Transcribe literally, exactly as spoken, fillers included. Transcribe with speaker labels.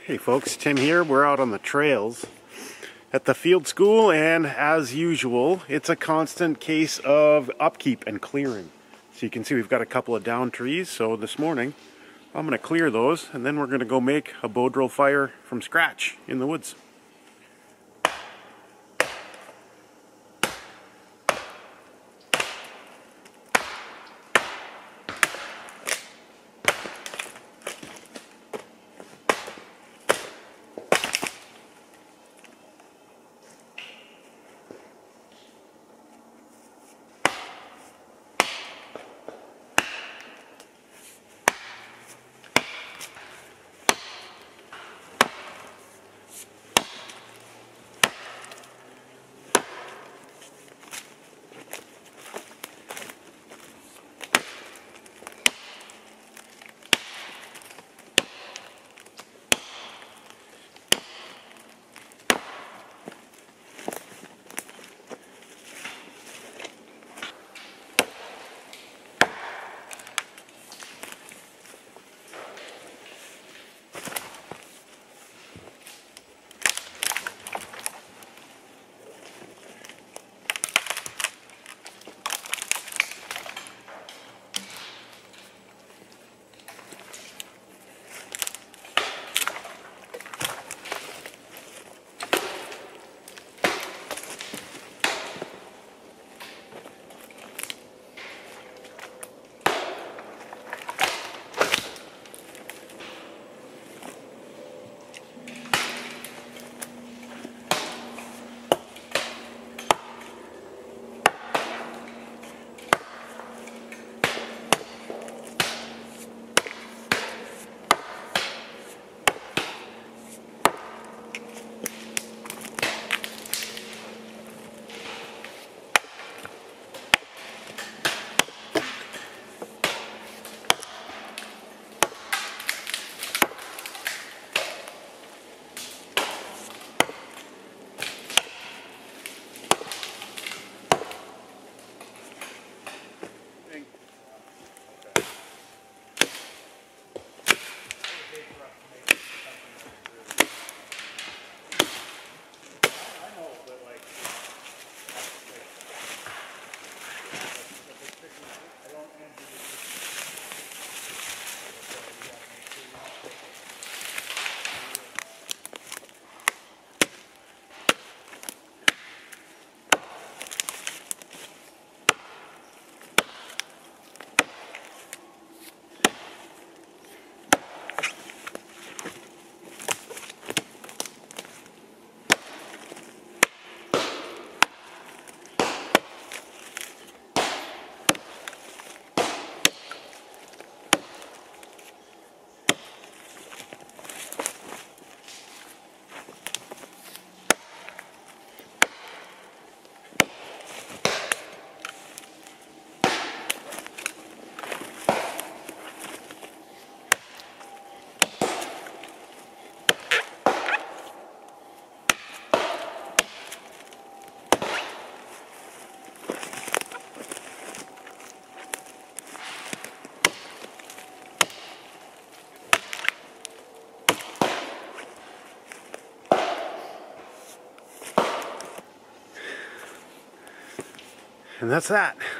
Speaker 1: Hey folks, Tim here. We're out on the trails at the field school, and as usual, it's a constant case of upkeep and clearing. So you can see we've got a couple of down trees, so this morning I'm going to clear those, and then we're going to go make a bow drill fire from scratch in the woods. And that's that.